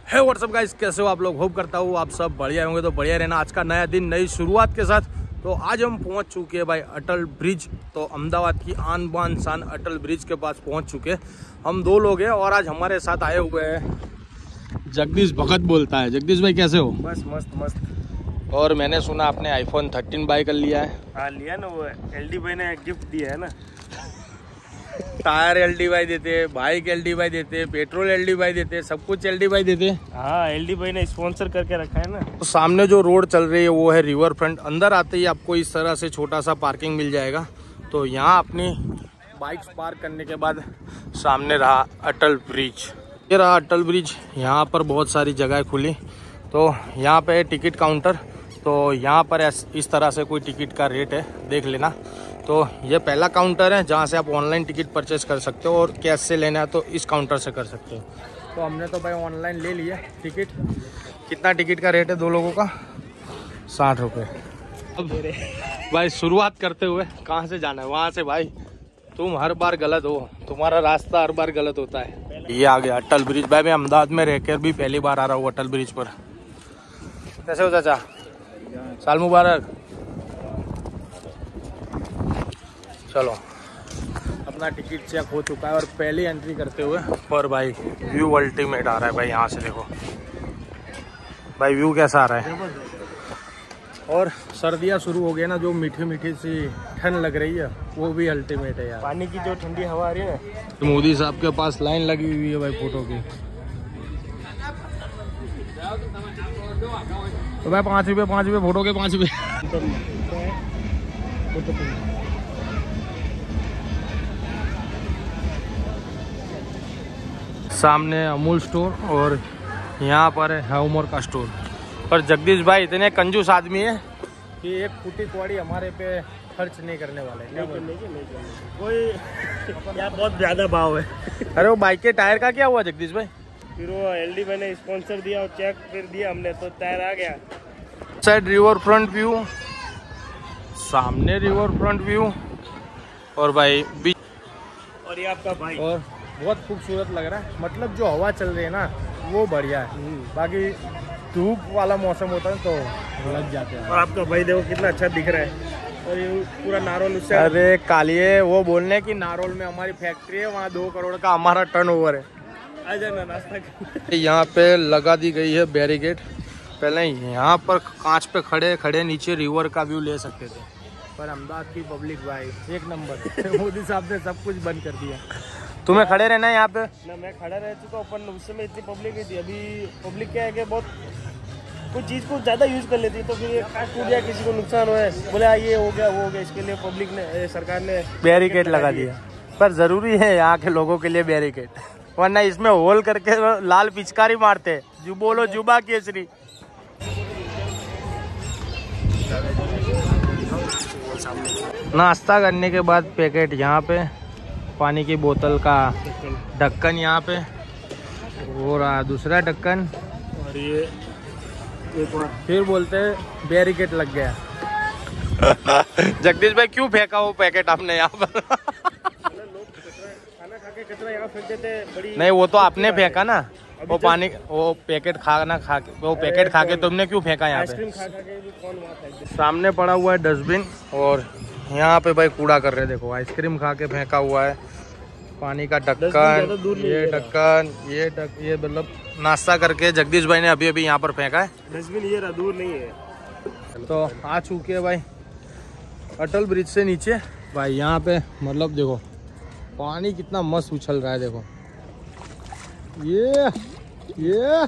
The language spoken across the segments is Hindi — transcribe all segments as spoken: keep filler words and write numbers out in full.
है व्हाट्सअप गाइस, कैसे हो आप लोग। होप करता हूँ आप सब बढ़िया होंगे। तो बढ़िया रहना, आज का नया दिन नई शुरुआत के साथ। तो आज हम पहुंच चुके हैं भाई अटल ब्रिज। तो अहमदाबाद की आन बान शान अटल ब्रिज के पास पहुंच चुके हैं। हम दो लोग हैं और आज हमारे साथ आए हुए हैं जगदीश भगत बोलता है। जगदीश भाई कैसे हो? बस मस्त मस्त। और मैंने सुना आपने आईफोन थर्टीन बाय कर लिया है। हाँ लिया ना, वो एलडी भाई ने गिफ्ट दिया है ना। टायर एलडी बाई देते, बाइक एलडी बाई देते, पेट्रोल एलडी बाई देते, सब कुछ एलडी बाई देते। हाँ एलडी भाई ने स्पॉन्सर करके रखा है ना। तो सामने जो रोड चल रही है वो है रिवर फ्रंट। अंदर आते ही आपको इस तरह से छोटा सा पार्किंग मिल जाएगा। तो यहाँ अपनी बाइक्स पार्क करने के बाद सामने रहा अटल ब्रिज। ये रहा अटल ब्रिज। यहाँ पर बहुत सारी जगह खुली। तो यहाँ पे टिकट काउंटर। तो यहाँ पर इस तरह से कोई टिकट का रेट है, देख लेना। तो ये पहला काउंटर है जहाँ से आप ऑनलाइन टिकट परचेज कर सकते हो, और कैश से लेना है तो इस काउंटर से कर सकते हो। तो हमने तो भाई ऑनलाइन ले लिया टिकट। कितना टिकट का रेट है दो लोगों का? साठ रुपये। अब भाई शुरुआत करते हुए कहाँ से जाना है? वहाँ से। भाई तुम हर बार गलत हो, तुम्हारा रास्ता हर बार गलत होता है। ये आ गया अटल ब्रिज। भाई मैं अहमदाबाद में रहकर भी पहली बार आ रहा हूँ अटल ब्रिज पर। कैसे हो चाचा? साल मुबारक। चलो, अपना टिकट चेक हो चुका है और पहली एंट्री करते हुए पर भाई व्यू अल्टीमेट आ रहा है। भाई यहाँ से देखो भाई व्यू कैसा आ रहा है। और सर्दियाँ शुरू हो गई ना, जो मीठी मीठी सी ठंड लग रही है वो भी अल्टीमेट है यार। पानी की जो ठंडी हवा आ रही है तो मोदी साहब के पास लाइन लगी हुई है भाई फोटो की। तो भाई पाँच रुपये पाँच रुपये फोटो के पाँच रुपये। सामने अमूल स्टोर और यहाँ पर है हैवमोर का स्टोर। पर जगदीश भाई इतने कंजूस आदमी है कि एक फूटी कौड़ी हमारे पे खर्च नहीं करने वाले। नहीं करने की, नहीं करने कोई यार, बहुत ज्यादा भाव है। अरे वो बाइक के टायर का क्या हुआ जगदीश भाई? फिर वो एलडी भाई ने स्पॉन्सर दिया और चेक फिर दिया हमने, तो टायर आ गया। साइड रिवर फ्रंट व्यू, सामने रिवर फ्रंट व्यू और भाई बीच। और ये आपका भाई और बहुत खूबसूरत लग रहा है। मतलब जो हवा चल रही है ना वो बढ़िया है। बाकी धूप वाला मौसम होता है तो लग जाते हैं। और आपका भाई देखो कितना अच्छा दिख रहा है। और ये पूरा नारोल उससे। अरे कालिए, वो बोलने की नारोल में हमारी फैक्ट्री है, वहाँ दो करोड़ का हमारा टर्नओवर है। आ जाना नाश्ता। यहाँ पे लगा दी गई है बैरिकेड। पहले यहाँ पर कांच पे खड़े खड़े नीचे रिवर का व्यू ले सकते थे, पर अहमदाबाद की पब्लिक भाई एक नंबर। मोदी साहब ने सब कुछ बंद कर दिया। तुम्हें खड़े रहना है यहाँ पे ना। मैं खड़ा रह चुका अपन, उस समय इतनी पब्लिक नहीं थी। अभी पब्लिक क्या है कि बहुत कुछ चीज़ को ज़्यादा यूज कर लेती है, तो फिर काट टूट गया, किसी को नुकसान हुआ है, बोले ये हो गया वो हो गया। इसके लिए पब्लिक ने, सरकार ने बैरिकेड लगा दिया। पर जरूरी है यहाँ के लोगों के लिए बैरिकेड, वरना इसमें होल करके लाल पिचकारी मारते। जो बोलो जुबा केसरी। नाश्ता करने के बाद पैकेट यहाँ पे, पानी की बोतल का ढक्कन यहाँ पे, हो रहा दूसरा ढक्कन। और ये एक और फिर बोलते हैं बैरिकेड लग गया। जगदीश भाई क्यों फेंका वो पैकेट आपने यहाँ पर? खाना खा के कचरा यहाँ फेंकते थे। बड़ी नहीं, वो तो आपने फेंका ना। वो पानी वो पैकेट खाना खा के वो पैकेट खा के तुमने क्यों फेंका यहाँ पे? आइसक्रीम खा खा के भी कौन वहाँ फेंक दे। सामने पड़ा हुआ है डस्टबिन और यहाँ पे भाई कूड़ा कर रहे हैं। देखो आइसक्रीम खा के फेंका हुआ है, पानी का ढक्कन, ये ढक्कन, ये ढक ये मतलब नाश्ता करके जगदीश भाई ने अभी अभी यहाँ पर फेंका है। डस्टबिन ये रहा, दूर नहीं है। तो आ चुके हैं भाई अटल ब्रिज से नीचे। भाई यहाँ पे मतलब देखो पानी कितना मस्त उछल रहा है। देखो ये ये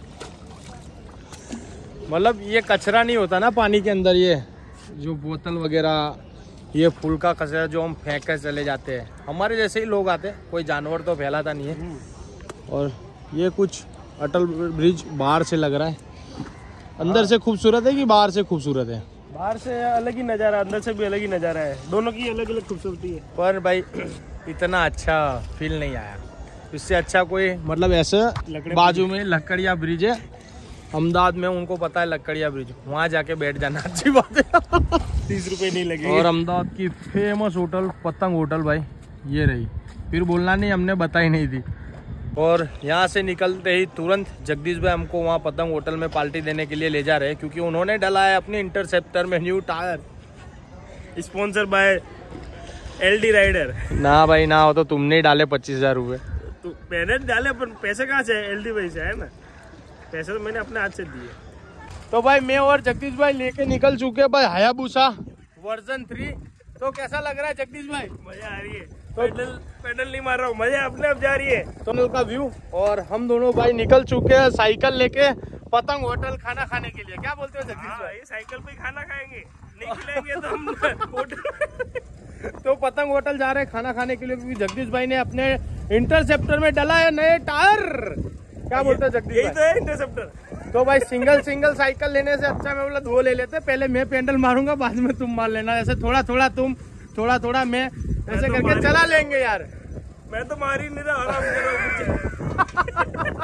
मतलब ये कचरा नहीं होता ना पानी के अंदर, ये जो बोतल वगैरह, ये फूल का कचरा जो हम फेंक कर चले जाते हैं। हमारे जैसे ही लोग आते हैं, कोई जानवर तो फैलाता नहीं है। और ये कुछ अटल ब्रिज बाहर से लग रहा है। अंदर से खूबसूरत है कि बाहर से खूबसूरत है? बाहर से अलग ही नज़ारा, अंदर से भी अलग ही नज़ारा है। दोनों की अलग अलग खूबसूरती है। पर भाई इतना अच्छा फील नहीं आया। इससे अच्छा कोई मतलब ऐसे बाजू में लकड़िया ब्रिज है अहमदाबाद में, उनको पता है लकड़िया ब्रिज, वहाँ जाके बैठ जाना अच्छी बात है। तीस रुपए नहीं लगेंगे। और अहमदाबाद की फेमस होटल पतंग होटल भाई ये रही। फिर बोलना नहीं हमने बताई नहीं थी। और यहाँ से निकलते ही तुरंत जगदीश भाई हमको वहाँ पतंग होटल में पार्टी देने के लिए ले जा रहे हैं, क्योंकि उन्होंने डाला है अपने इंटरसेप्टर में new tyre, sponsor by LD rider. ना भाई ना, हो तो तुमने ही डाले पच्चीस हजार रुपये। तो मैंने डाले, पर पैसे कहाँ से? एलडी भाई से है ना, पैसे तो मैंने अपने हाथ से दिए। तो भाई मैं और जगदीश भाई लेके निकल चुके हैं भाई हायाबुसा वर्जन थ्री। तो कैसा लग रहा है जगदीश भाई? मजा आ रही है। तो पेडल पेडल नहीं मार रहा हूँ, मजा अपने आप जा रही है। टनल का व्यू, और हम दोनों भाई निकल चुके हैं साइकिल लेके पतंग होटल खाना खाने के लिए। क्या बोलते हो जगदीश भाई? ये साइकिल पे खाना खाएंगे, नहीं खिलाएंगे तो हम होटल तो पतंग होटल जा रहे हैं खाना खाने के लिए, क्योंकि जगदीश भाई ने अपने इंटरसेप्टर में डाला है नए टायर। क्या बोलते हैं जगदीश? यही तो है इंटरसेप्टर। तो भाई सिंगल सिंगल साइकिल लेने से अच्छा मैं बोला दो ले लेते, पहले मैं पेडल मारूंगा बाद में तुम मार लेना, ऐसे थोड़ा थोड़ा तुम थोड़ा थोड़ा मैं, ऐसे तो करके चला लेंगे यार। मैं तो मार ही नहीं रहा, आराम करो।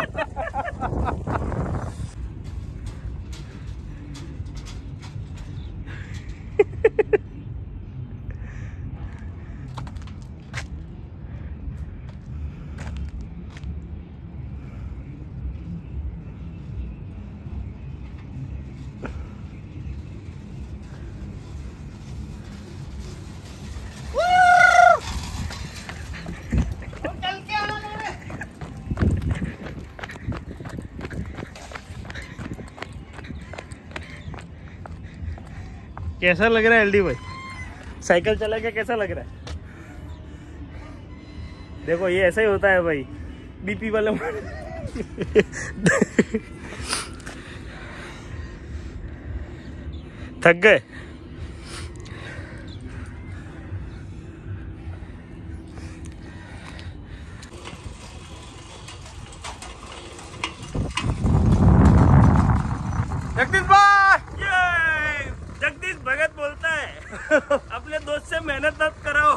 कैसा लग रहा है एलडी भाई? साइकिल चला के कैसा लग रहा है? देखो ये ऐसा ही होता है भाई, बीपी वाले। थक गए? जगदीश भाई, जगदीश भगत बोलता है अपने दोस्त से मेहनत मत कराओ।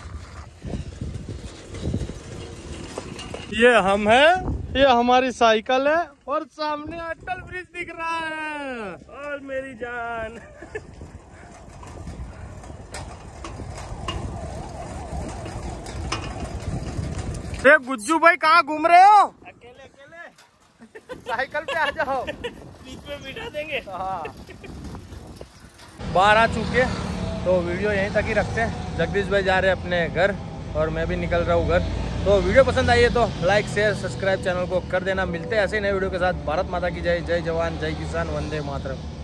ये हम है, ये हमारी साइकिल है, और सामने अटल ब्रिज दिख रहा है। और मेरी जान। ये गुज्जू भाई कहाँ घूम रहे हो? अकेले अकेले साइकिल पे आ जाओ, बीच में बिठा देंगे। हाँ। बाहर आ चुके, तो वीडियो यहीं तक ही रखते हैं। जगदीश भाई जा रहे हैं अपने घर और मैं भी निकल रहा हूँ घर। तो वीडियो पसंद आई है तो लाइक शेयर सब्सक्राइब चैनल को कर देना। मिलते हैं ऐसे नए वीडियो के साथ। भारत माता की जय, जय जवान जय किसान, वंदे मातरम।